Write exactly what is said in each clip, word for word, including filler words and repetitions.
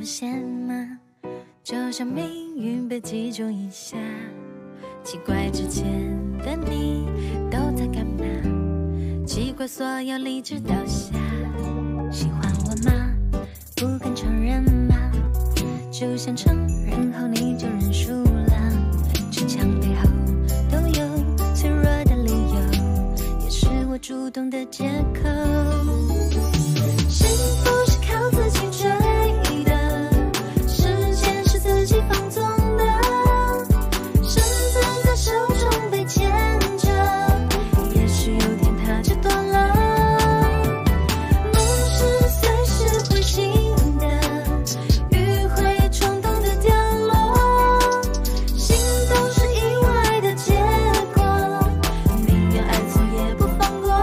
出现吗？就像命运被击中一下，奇怪之前的你都在干嘛？奇怪所有理智倒下，喜欢我吗？不敢承认吗？就像承认后你就认输了，逞强背后都有脆弱的理由，也是我主动的借口。幸福是靠自己追的，时间是自己放纵的，绳子在手中被牵着，也许有天它就断了。梦是随时会醒的，迂回冲动的掉落，心动是意外的结果，宁愿爱错也不放过。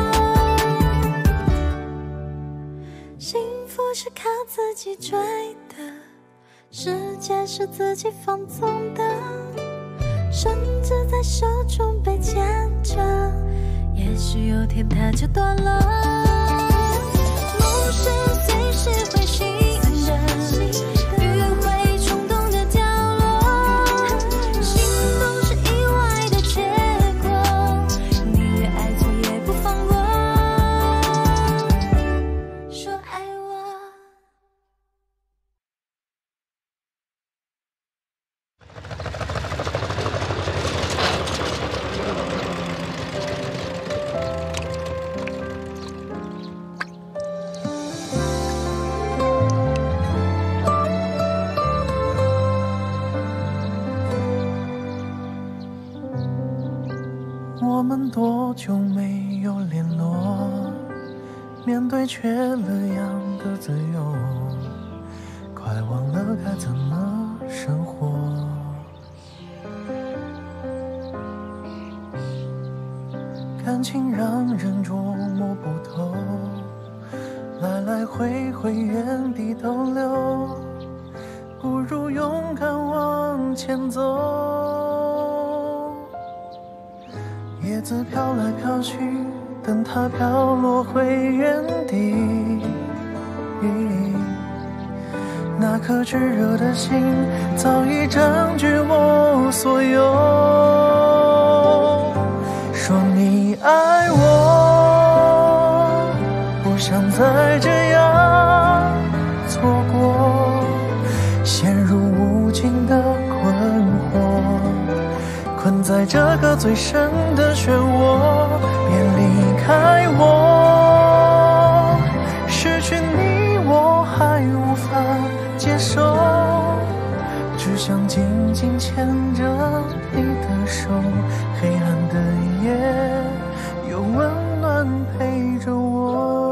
幸福是靠自己追的，世界是自己放纵的，绳子在手中被牵着，也许有天它就断了。梦是随时会醒的，迂回冲动的掉落，心动是意外的结果，宁愿爱错也不放过。说爱我。 我们多久没有联络？面对缺了样的自由，快忘了该怎么生活。感情让人捉摸不透，来来回回原地逗留，不如勇敢往前走。叶子飘来飘去，等它飘落回原地。那颗炙热的心早已占据我所有。说你爱我，不想再这样错过，陷入无尽的困惑。困在这个最深的漩涡，别离开我。失去你我还无法接受，只想紧紧牵着你的手，黑暗的夜有温暖陪着我。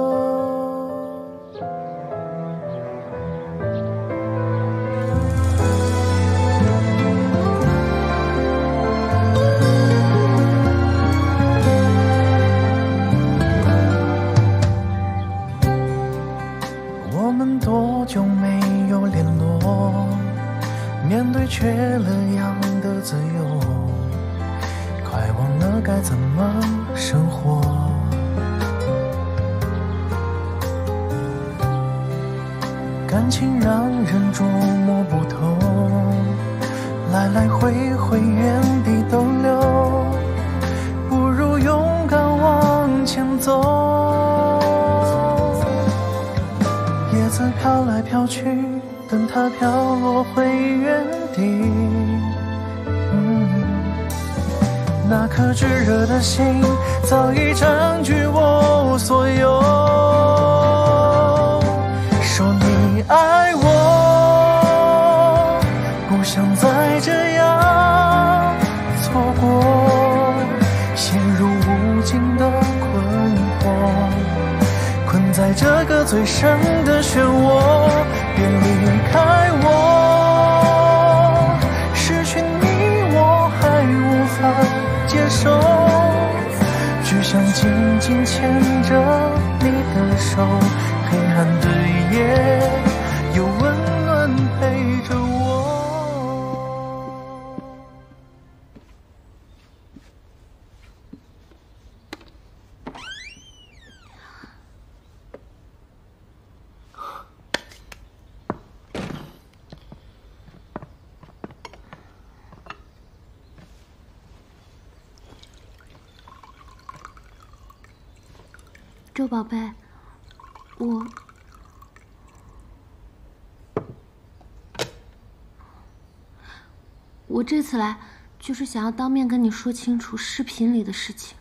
多久没有联络？面对缺了样的自由，快忘了该怎么生活。感情让人捉摸不透，来来回回原地逗留，不如勇敢往前走。叶子飘来飘去，等它飘落回原地。嗯，那颗炙热的心早已占据我所有。说你爱我，不想再这样错过，陷入无尽的困惑。困在这个最深的漩涡，别离开我。失去你我还无法接受，只想紧紧牵着你的手，黑暗的夜有温暖陪着我。 周宝贝，我我这次来就是想要当面跟你说清楚视频里的事情。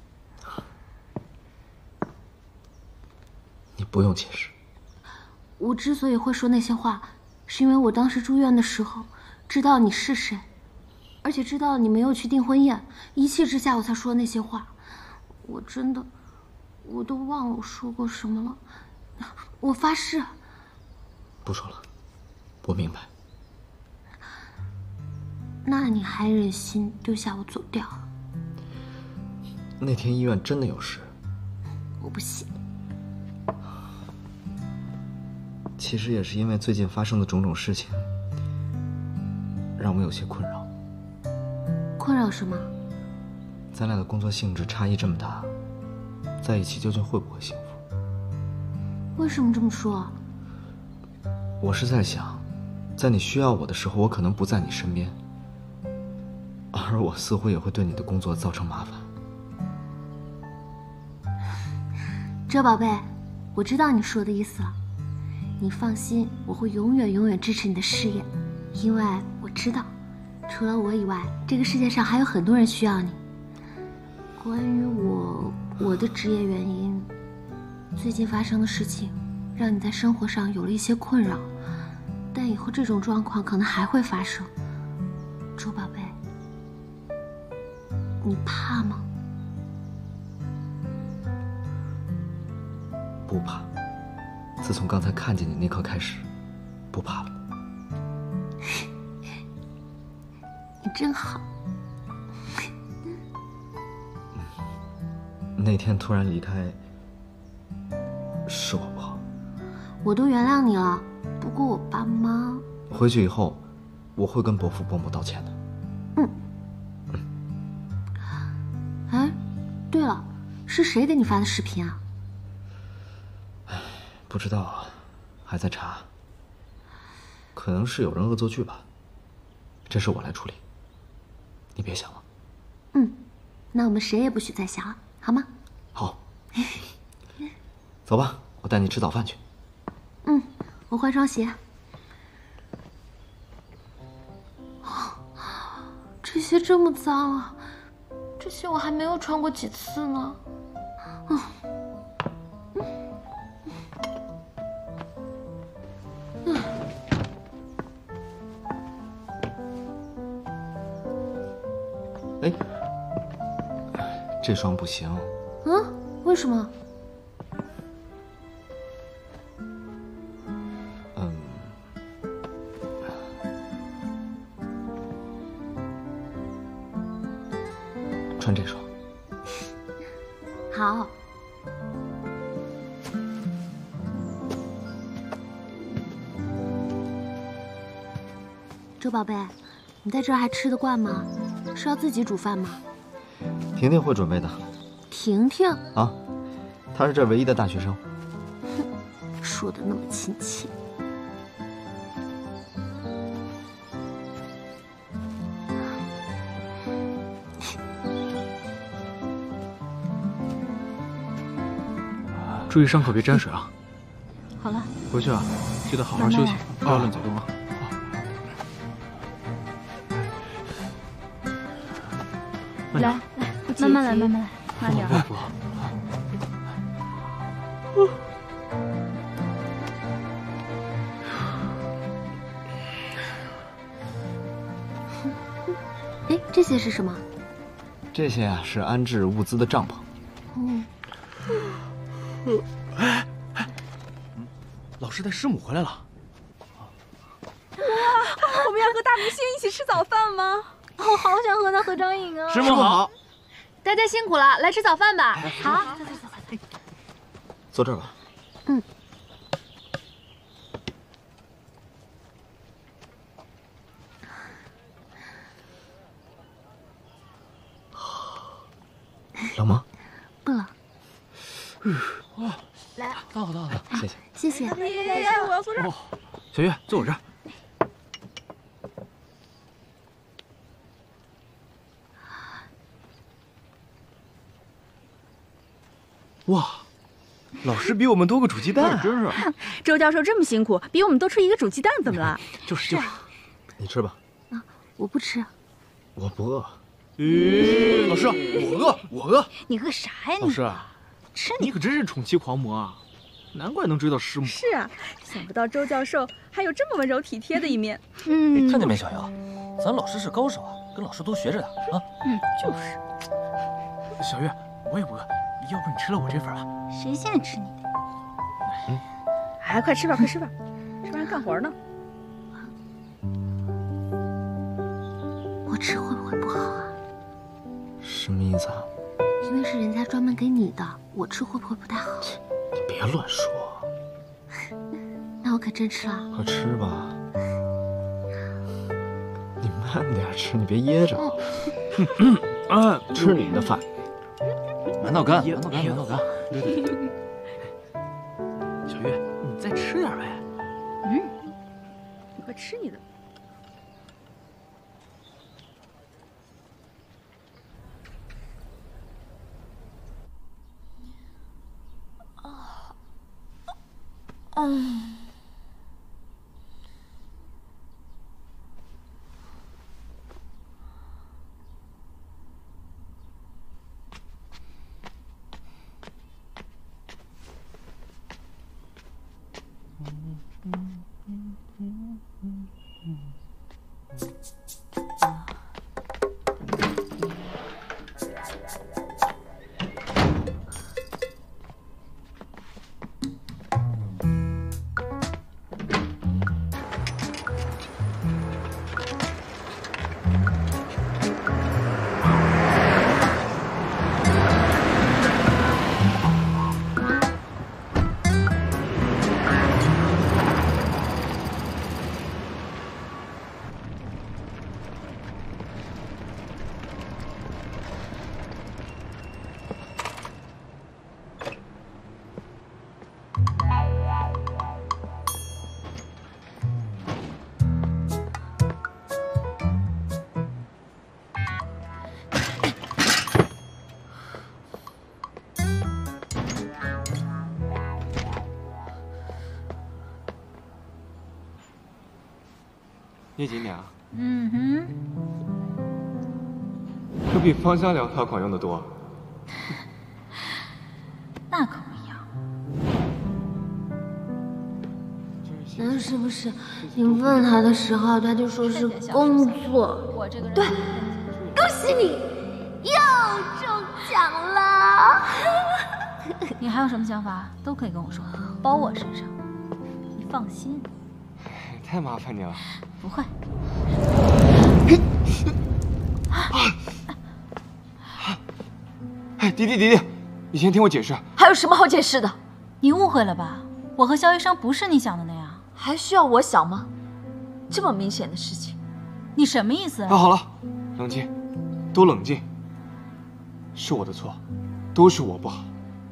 你不用解释。 我之所以会说那些话，是因为我当时住院的时候知道你是谁，而且知道你没有去订婚宴，一气之下我才说那些话。我真的，我都忘了我说过什么了。我发誓。 不说了，我明白。 那你还忍心丢下我走掉？ 那天医院真的有事。 我不信。 其实也是因为最近发生的种种事情，让我有些困扰。 困扰什么？ 咱俩的工作性质差异这么大，在一起究竟会不会幸福？ 为什么这么说？ 我是在想，在你需要我的时候，我可能不在你身边，而我似乎也会对你的工作造成麻烦。 周宝贝，我知道你说的意思了。你放心，我会永远永远支持你的事业，因为我知道，除了我以外，这个世界上还有很多人需要你。关于我我的职业原因，最近发生的事情，让你在生活上有了一些困扰，但以后这种状况可能还会发生。周宝贝，你怕吗？ 不怕。自从刚才看见你那刻开始，不怕了。 你真好。 那天突然离开，是我不好。 我都原谅你了，不过我爸妈…… 回去以后，我会跟伯父伯母道歉的。 嗯。嗯。哎，对了，是谁给你发的视频啊？ 不知道啊，还在查。可能是有人恶作剧吧，这事我来处理，你别想了。 嗯，那我们谁也不许再想了，好吗？ 好。走吧，我带你吃早饭去。 嗯，我换双鞋。这鞋这么脏啊！这鞋我还没有穿过几次呢。嗯。 哎，这双不行。 嗯？为什么？ 嗯，穿这双。 好。周宝贝，你在这儿还吃得惯吗？是要自己煮饭吗？ 婷婷会准备的。 婷婷啊，她是这儿唯一的大学生。 哼，说的那么亲切。 注意伤口别沾水啊！ 好了， 回去啊，记得好好休息，不要乱走动啊！ 来来，慢慢来，慢慢来，慢点。 哎，这些是什么？ 这些啊是安置物资的帐篷。 嗯。 哎哎，老师带师母回来了。 哇，我们要和大明星一起吃早饭吗？我好想和他合张影啊！ 师母好， 大家辛苦了，来吃早饭吧。好， 走走走走，坐这儿吧。 嗯。 冷吗？ 不冷。 哇， 来， 倒好倒好， 谢谢。 谢谢。 爷爷，我要坐这儿。 小月，坐我这儿。哇， 老师比我们多个煮鸡蛋，真是。 周教授这么辛苦，比我们多吃一个煮鸡蛋，怎么了？ 就是就是。 你吃吧。 啊，我不吃。 我不饿。 咦，老师，我饿，我饿。 你饿啥呀你？ 老师， 吃你可真是宠妻狂魔啊！难怪能追到师母。 是啊，想不到周教授还有这么温柔体贴的一面。 嗯，看见没，小优，咱老师是高手啊，跟老师多学着点啊。 嗯，就是。 小月，我也不饿，要不你吃了我这份吧？ 谁先吃你的？嗯，哎，快吃吧，快吃吧，吃完干活呢。 我吃会不会不好啊？ 什么意思啊？ 因为是人家专门给你的，我吃会不会不太好？ 你别乱说。 那我可真吃了。 快吃吧。你慢点吃，你别噎着。 嗯啊， 吃你的饭。 馒头干，馒头干，馒头干。 对对对。小月，你再吃点呗。 嗯，你快吃你的。 嗯。 叶锦娘， 嗯哼， 可比芳香疗法管用的多。 那可不一样。 那是不是你问他的时候，他就说是工作？ 对， 恭喜你又中奖了！ 你还有什么想法都可以跟我说，包我身上。你放心。 太麻烦你了。 不会。 哎，迪迪迪迪，你先听我解释。 还有什么好解释的？ 你误会了吧？我和肖医生不是你想的那样。 还需要我想吗？这么明显的事情， 你什么意思啊？ 那好了，冷静，都冷静。是我的错，都是我不好。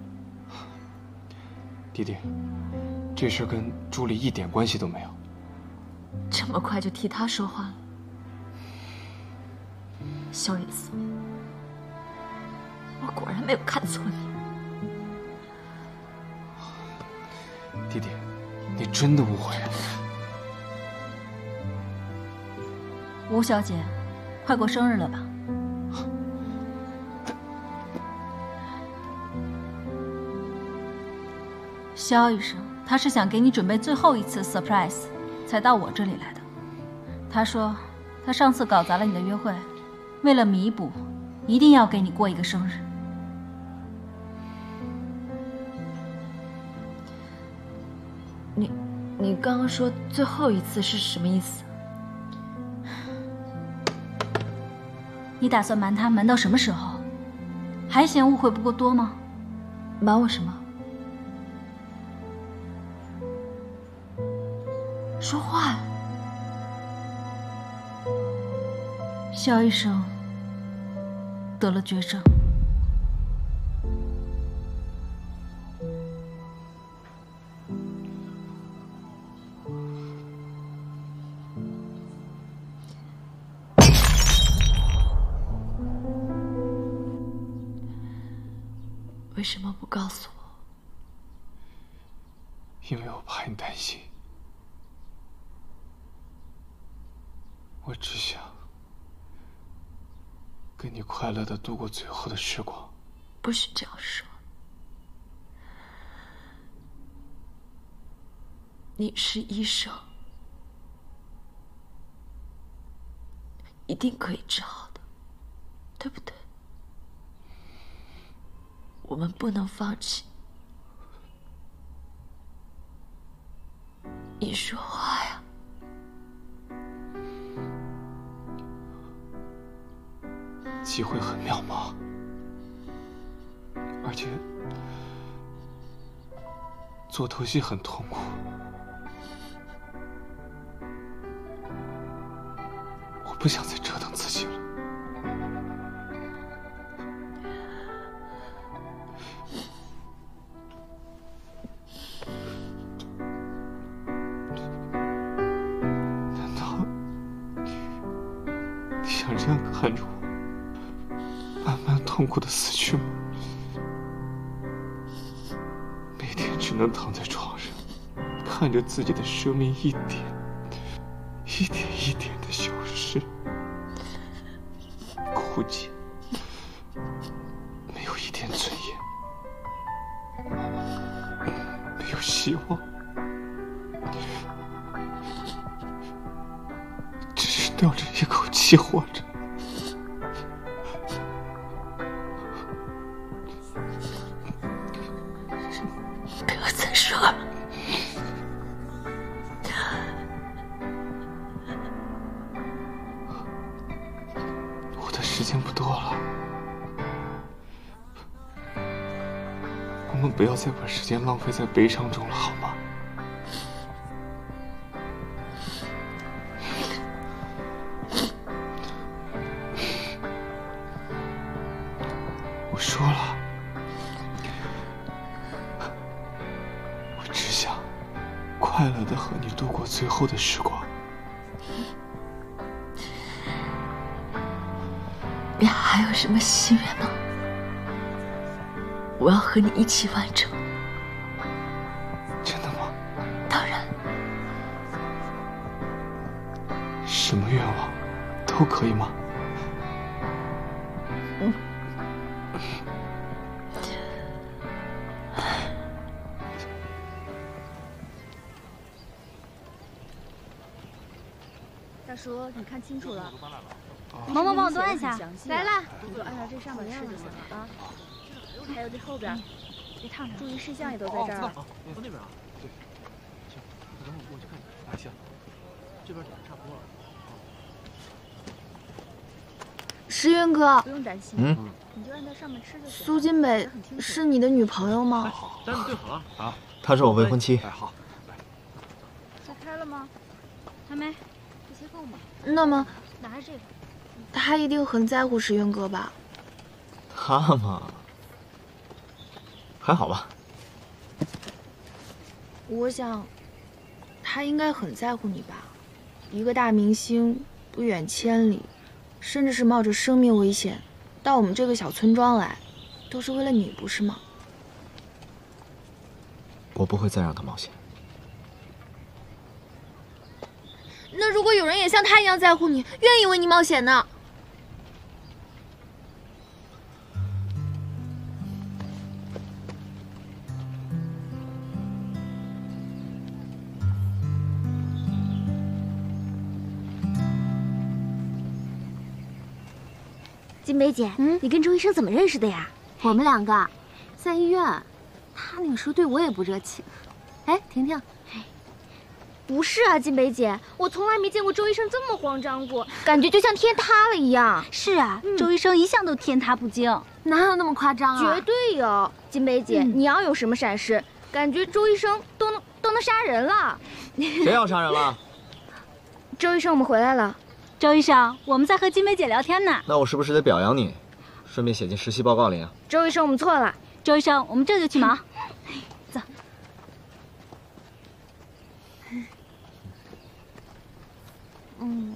迪迪，这事跟朱莉一点关系都没有。 这么快就替他说话了，萧远思，我果然没有看错你。 弟弟，你真的误会了。 吴小姐，快过生日了吧？萧医生，他是想给你准备最后一次 surprise。才到我这里来的。他说，他上次搞砸了你的约会，为了弥补，一定要给你过一个生日。 你，你刚刚说最后一次是什么意思？ 你打算瞒他瞒到什么时候？还嫌误会不够多吗？ 瞒我什么？说话呀！ 肖医生得了绝症， 为什么不告诉我？ 因为我怕你担心。我只想跟你快乐的度过最后的时光。 不许这样说。你是医生，一定可以治好的，对不对？我们不能放弃。你说话呀！ 机会很渺茫，而且做头戏很痛苦。我不想再折腾自己了。难道你想这样看着我，慢慢痛苦的死去吗？每天只能躺在床上，看着自己的生命一点一点一点的消失，枯竭，没有一点尊严，没有希望，只是吊着一口气活着。 不要再说了。 我的时间不多了，我们不要再把时间浪费在悲伤中了，好吗？我说了，我只想快乐的和你度过最后的时光。 你还有什么心愿吗？我要和你一起完成。 真的吗？ 当然。 什么愿望都可以吗？ 嗯。 大叔，你看清楚了。 萌萌，帮我多按下。来了。 就按照这上面吃就行了啊。还有这后边，别烫着。注意事项也都在这儿。 哦，从那边啊。对。行，你等会儿过去看看。哎，行。这边点差不多了。 石云哥， 不用担心。 嗯。 你就按照上面吃就行。 苏金北是你的女朋友吗？ 好，单子对好了。好。 她是我未婚妻。 哎，好。 拆开了吗？ 还没。 这些够吗？ 那么， 拿着这个。 他一定很在乎石云哥吧？ 他嘛，还好吧。 我想，他应该很在乎你吧？一个大明星，不远千里，甚至是冒着生命危险到我们这个小村庄来，都是为了你，不是吗？ 我不会再让他冒险。 那如果有人也像他一样在乎你，愿意为你冒险呢？ 金梅姐，嗯，你跟周医生怎么认识的呀？ 我们两个在医院，他那个时候对我也不热情。哎，婷婷， 不是啊，金梅姐，我从来没见过周医生这么慌张过，感觉就像天塌了一样。 是啊， 嗯、 周医生一向都天塌不惊，哪有那么夸张啊？ 绝对有，金梅姐，嗯、你要有什么闪失，感觉周医生都能都能杀人了。 谁要杀人了？ 周医生，我们回来了。 周医生，我们在和金梅姐聊天呢。 那我是不是得表扬你，顺便写进实习报告里啊？ 周医生，我们错了。 周医生，我们这就去忙。走。 嗯。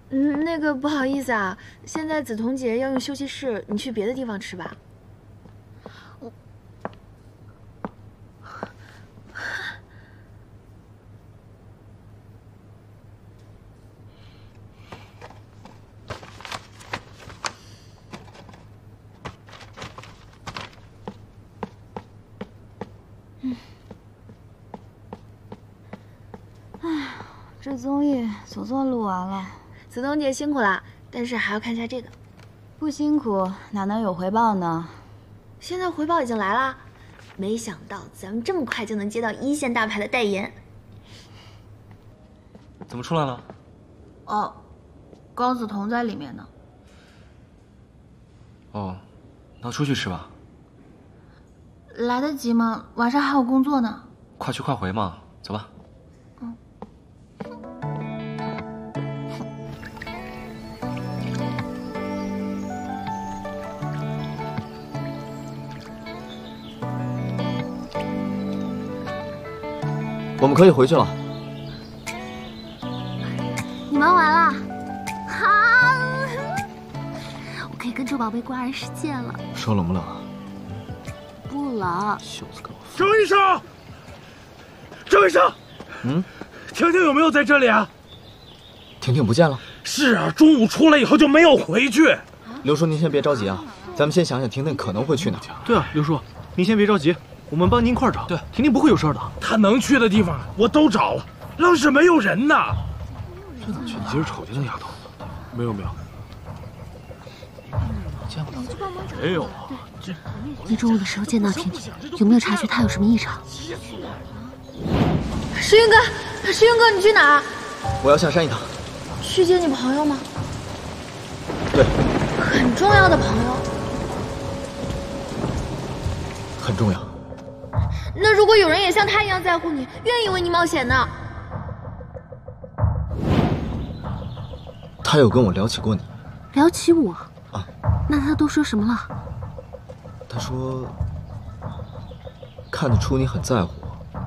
嗯，那个不好意思啊，现在梓潼姐要用休息室，你去别的地方吃吧。我。 嗯。哎，这综艺总算录完了。 梓潼姐辛苦了，但是还要看一下这个。 不辛苦哪能有回报呢？ 现在回报已经来了，没想到咱们这么快就能接到一线大牌的代言。 怎么出来了？ 哦，高梓潼在里面呢。 哦，那出去吃吧。 来得及吗？晚上还有工作呢。 快去快回嘛，走吧。 我们可以回去了。 你忙完了？好，我可以跟周宝贝过二人世界了。 说冷不冷啊？ 不冷。 袖子给我。 周医生，周医生， 嗯， 婷婷有没有在这里啊？ 婷婷不见了。 是啊，中午出来以后就没有回去。 刘叔，您先别着急啊，咱们先想想婷婷可能会去哪儿。 对啊，刘叔，您先别着急。 我们帮您一块找，对，婷婷不会有事的。 她能去的地方我都找了，愣是没有人呢。 这怎么去？你今儿瞅见那丫头？没有没有， 见不到。 没有啊。 这你中午的时候见到婷婷，有没有察觉她有什么异常？ 石云哥，石云哥，你去哪儿？ 我要下山一趟。 去见你朋友吗？ 对。 很重要的朋友。 很重要。 那如果有人也像他一样在乎你，愿意为你冒险呢？ 他有跟我聊起过你。 聊起我？ 啊。 那他都说什么了？ 他说，看得出你很在乎我。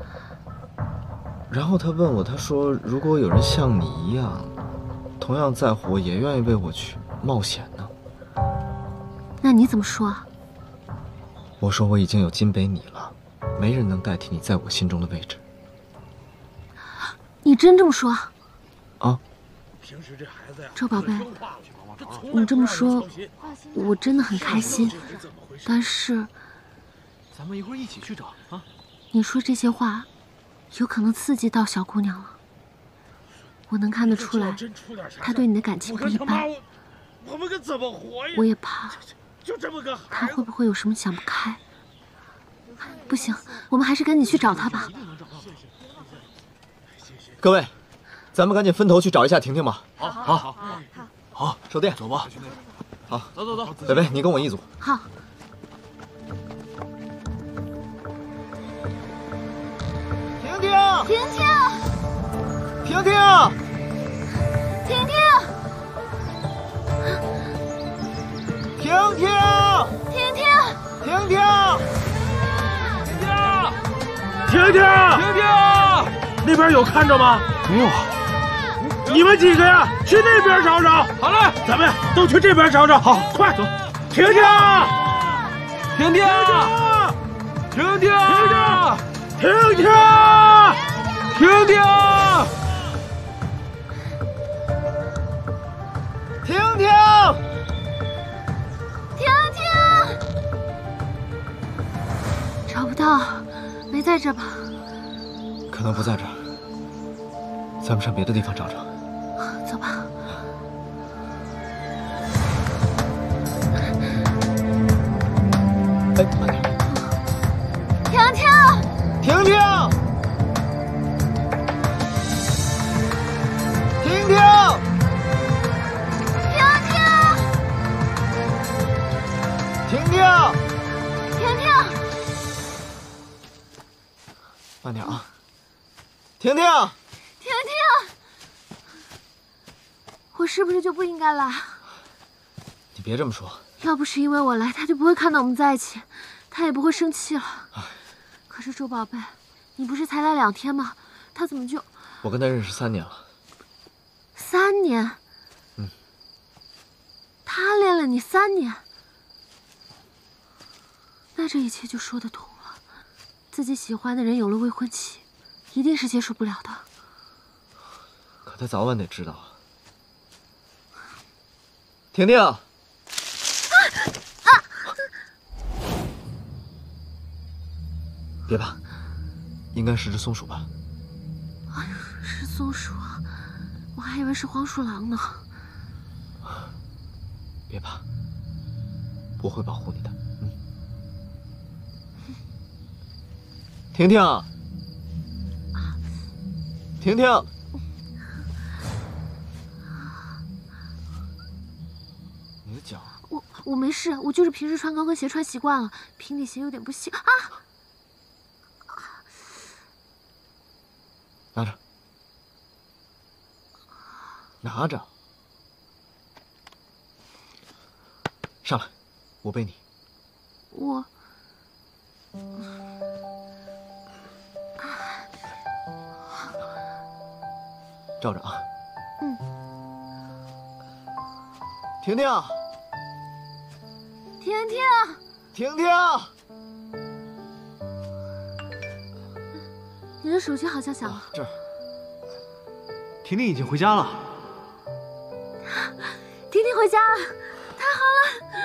然后他问我，他说，如果有人像你一样，同样在乎我，也愿意为我去冒险呢？ 那你怎么说啊？ 我说我已经有金北你了。 没人能代替你在我心中的位置。 你真这么说？ 啊！ 周宝贝，你这么说，我真的很开心。但是， 咱们一会儿一起去找啊！ 你说这些话，有可能刺激到小姑娘了。我能看得出来，她对你的感情不一般。 我们可怎么活呀？ 我也怕， 就这么个她会不会有什么想不开？ 不行，我们还是赶紧去找他吧。 各位，咱们赶紧分头去找一下婷婷吧。 好，好，好， 好，手电， 走吧。 好， 走走走。 北北，你跟我一组。 好。 婷婷， 婷婷， 婷婷， 婷婷， 婷婷， 婷婷， 婷婷。 婷婷， 婷婷， 那边有看着吗？ 没有啊。 你们几个呀，去那边找找。 好嘞， 咱们都去这边找找。 好， 快走。 婷婷， 婷婷，婷婷，婷婷， 婷婷， 婷婷， 婷婷， 婷婷， 找不到。 没在这吧？ 可能不在这儿，咱们上别的地方找找。 走吧。 哎，慢点。 婷婷， 婷婷，婷婷，婷婷，婷婷， 婷婷。 慢点啊，婷婷， 婷婷， 我是不是就不应该来？ 你别这么说。 要不是因为我来，他就不会看到我们在一起，他也不会生气了。可是周宝贝，你不是才来两天吗？他怎么就…… 我跟他认识三年了。 三年？ 他恋了你三年，那这一切就说得通了。自己喜欢的人有了未婚妻，一定是接受不了的。 可他早晚得知道。婷婷。啊啊！别怕，应该是只松鼠吧？ 哎呀，是松鼠啊！我还以为是黄鼠狼呢。 别怕，我会保护你的。嗯。婷婷，婷婷，你的脚。 我我没事，我就是平时穿高跟鞋穿习惯了，平底鞋有点不行啊。 拿着，拿着。上来，我背你。 我， 照着啊。 嗯。 婷婷， 婷婷， 婷婷， 你的手机好像响了。 这儿。婷婷已经回家了。 婷婷回家了。太好了，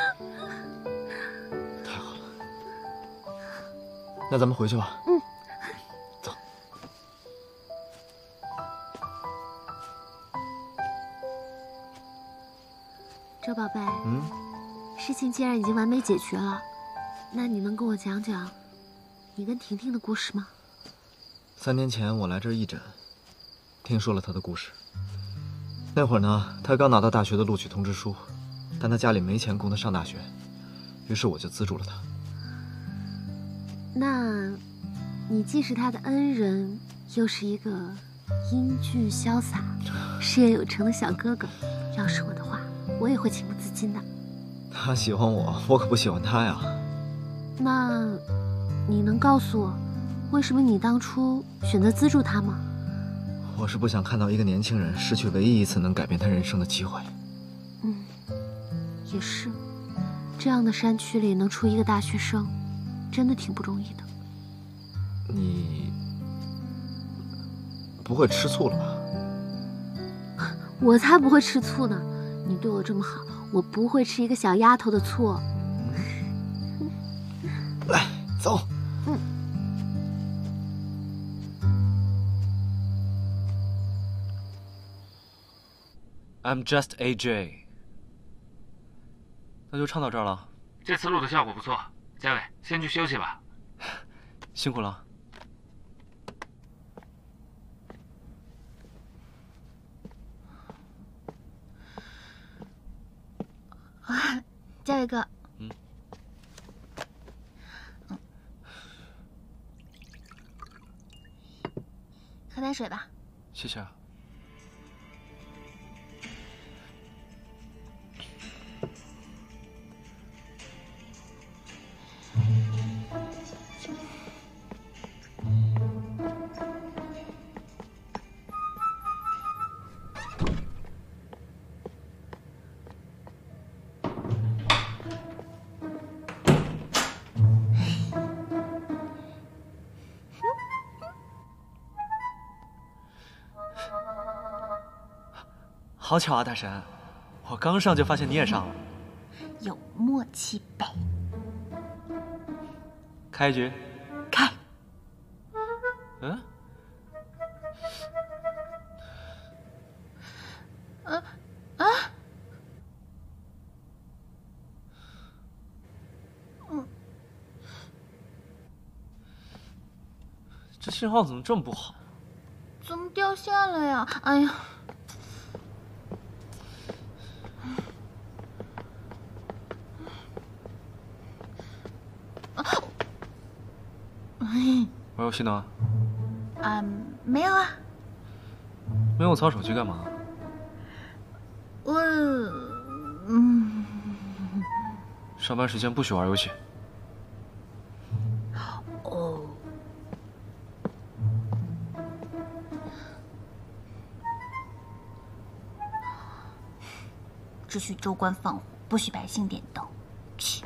太好了，那咱们回去吧。 嗯， 走。 周宝贝， 嗯， 事情既然已经完美解决了，那你能跟我讲讲你跟婷婷的故事吗？ 三年前我来这儿义诊，听说了她的故事。那会儿呢，她刚拿到大学的录取通知书。但他家里没钱供他上大学，于是我就资助了他。 那，你既是他的恩人，又是一个英俊潇洒、事业有成的小哥哥，要是我的话，我也会情不自禁的。 他喜欢我，我可不喜欢他呀。 那，你能告诉我，为什么你当初选择资助他吗？ 我是不想看到一个年轻人失去唯一一次能改变他人生的机会。 嗯。也是，这样的山区里能出一个大学生，真的挺不容易的。 你不会吃醋了吧？ 我才不会吃醋呢！你对我这么好，我不会吃一个小丫头的醋。 来，走。 嗯。 I'm just A J。那就唱到这儿了。 这次录的效果不错，嘉伟，先去休息吧。 辛苦了。 啊，嘉伟哥。 嗯。 嗯。喝点水吧。 谢谢啊。好巧啊，大神！我刚上就发现你也上了， 有默契呗。 开局。 开。 嗯。 啊啊！嗯。 这信号怎么这么不好？ 怎么掉线了呀？哎呀！ 玩游戏呢？ 啊，没有啊。 没有操手机干嘛？ 我，嗯。 上班时间不许玩游戏。 哦。只许州官放火， 不许百姓点灯。去。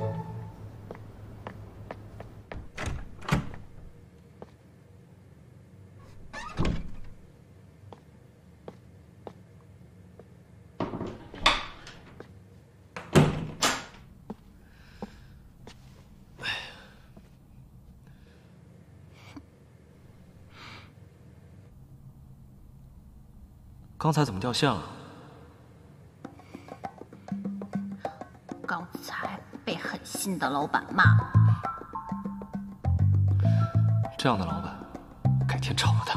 刚才怎么掉线了？ 刚才被狠心的老板骂。 这样的老板，改天炒了他。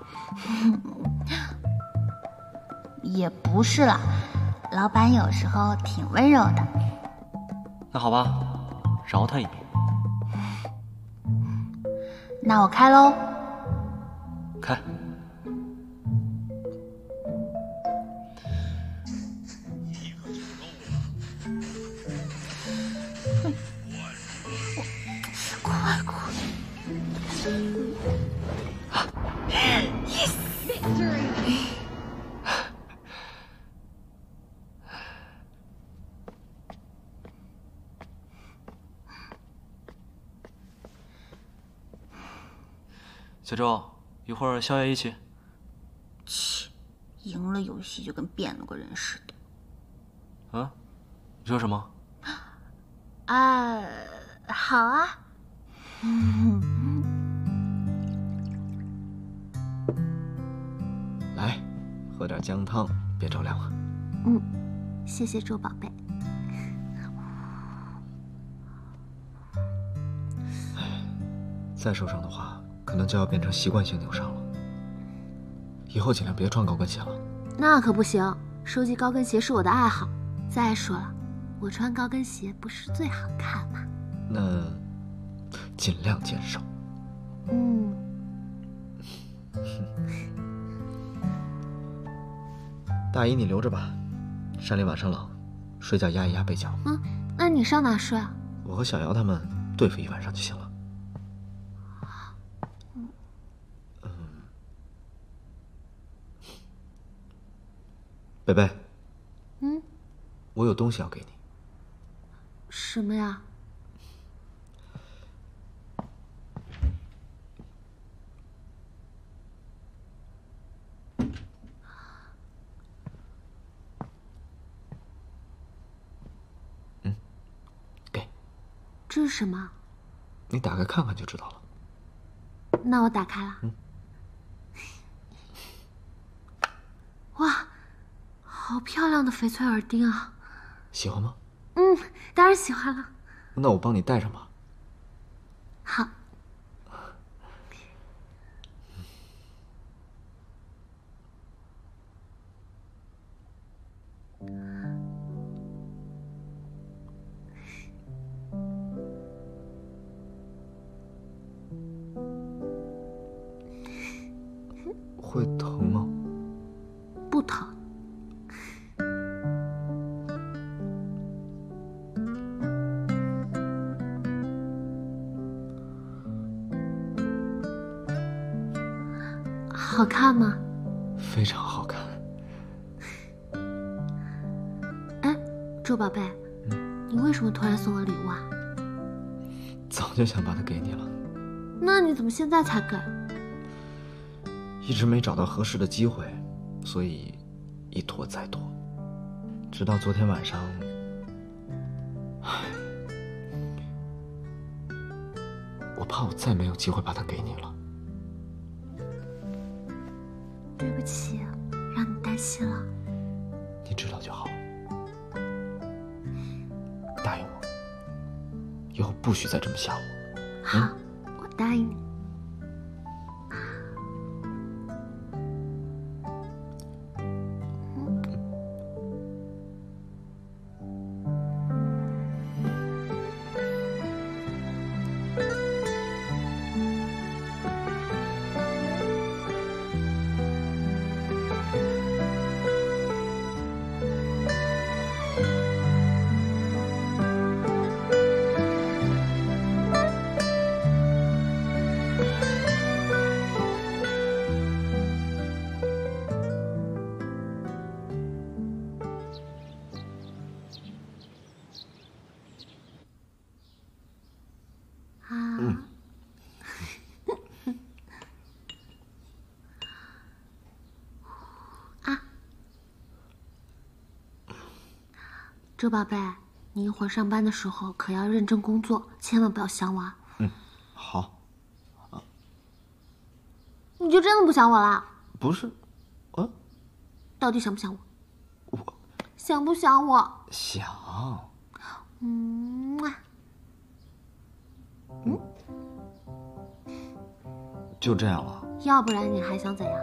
也不是啦，老板有时候挺温柔的。 那好吧，饶他一命。 那我开喽。 开。 快快！ 小周，一会儿宵夜一起。 切，赢了游戏就跟变了个人似的。 啊？你说什么？ 啊，好啊。 来，喝点姜汤，别着凉了。 嗯，谢谢周宝贝。 再受伤的话，可能就要变成习惯性扭伤了。以后尽量别穿高跟鞋了。 那可不行，收集高跟鞋是我的爱好。再说了，我穿高跟鞋不是最好看吗？ 那尽量减少。 嗯。 大衣你留着吧，山里晚上冷，睡觉压一压被角。 嗯，那你上哪睡啊？ 我和小姚他们对付一晚上就行了。嗯。贝贝。 嗯。 我有东西要给你。 什么呀？ 嗯，给。 这是什么？ 你打开看看就知道了。 那我打开了。 嗯。 哇，好漂亮的翡翠耳钉啊！ 喜欢吗？ 嗯，当然喜欢了。 那我帮你戴上吧。 好。 会疼吗？ 不疼。好看吗？ 非常好看。 哎，周宝贝，嗯、你为什么突然送我礼物啊？ 早就想把它给你了。 那你怎么现在才给？ 一直没找到合适的机会，所以一拖再拖，直到昨天晚上，唉，我怕我再没有机会把它给你了。 对不起，让你担心了。 你知道就好。答应我，以后不许再这么吓我。 好，嗯、我答应你。 周宝贝，你一会儿上班的时候可要认真工作，千万不要想我啊。 嗯，好。啊， 你就真的不想我啦？ 不是，啊， 到底想不想我？ 我想不想我？ 想。 嗯啊。嗯。 就这样了？ 要不然你还想怎样？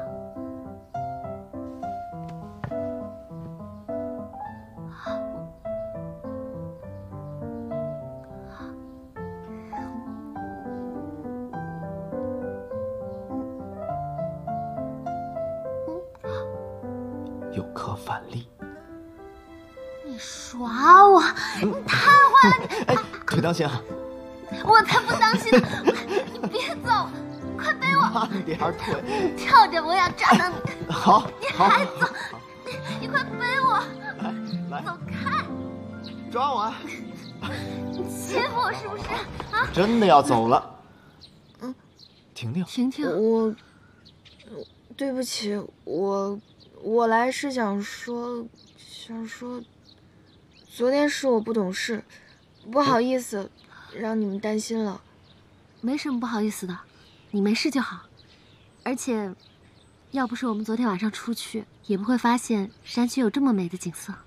有颗反例。 你耍我！你太坏了！你哎，腿当心啊！ 我才不当心呢！你别走！快背我！ 慢点腿！ 跳着我要抓到你！ 好， 你还走！你你快背我！ 来来， 走开！ 抓我！ 你欺负我是不是？啊！ 真的要走了。 嗯， 婷婷， 婷婷， 我，对不起，我我来是想说，想说，昨天是我不懂事，不好意思，让你们担心了。 没什么不好意思的，你没事就好。而且，要不是我们昨天晚上出去，也不会发现山区有这么美的景色。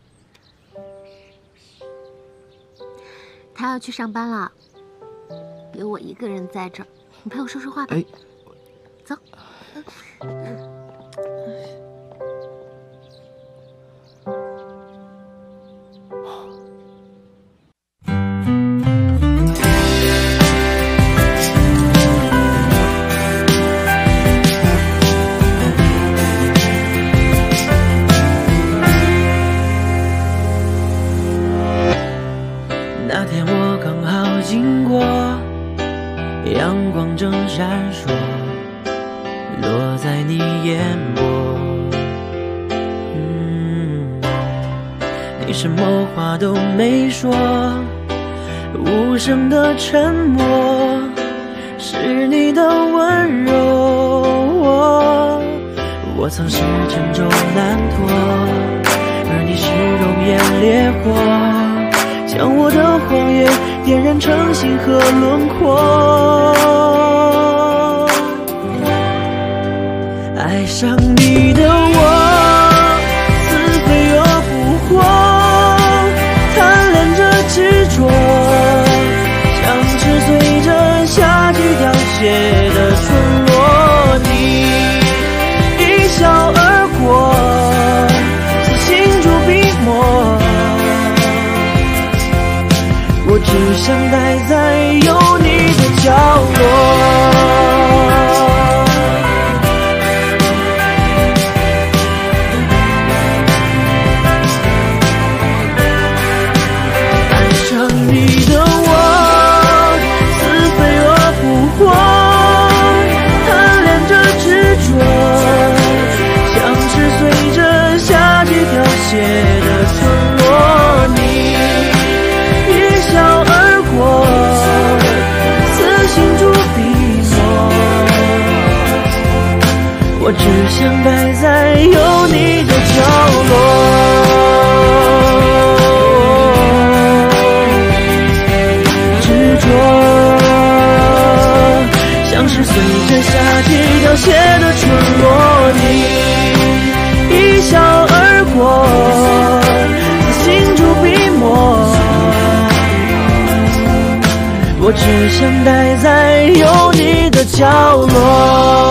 他要去上班了，留我一个人在这儿，你陪我说说话吧。 哎， 走。 那天我刚好经过，阳光正闪烁，落在你眼波。嗯，你什么话都没说，无声的沉默是你的温柔。我曾是沉重难脱，而你是容颜烈火。将我的谎言点燃成星河轮廓，爱上你的我似飞蛾扑火，贪恋着执着，像是随着夏季凋谢的村落。你一笑而过，似心竹笔墨，我只想待在有你的角落。爱上你的我似飞蛾扑火，贪恋着执着，像是随着夏季凋谢的村落。你笑而过，似心竹笔墨，我只想待在有你的角落。执着，像是随着夏季凋谢的村落。你一笑而过，似心竹笔墨，我只想待在有你的角落。